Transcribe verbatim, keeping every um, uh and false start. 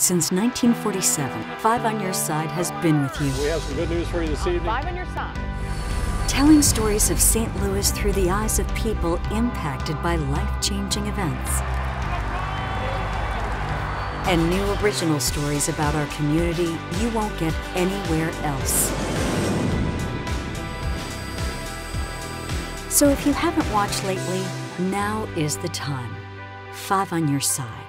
Since nineteen forty-seven, Five on Your Side has been with you. We have some good news for you this evening. Five on Your Side. Telling stories of Saint Louis through the eyes of people impacted by life-changing events. And new original stories about our community you won't get anywhere else. So if you haven't watched lately, now is the time. Five on Your Side.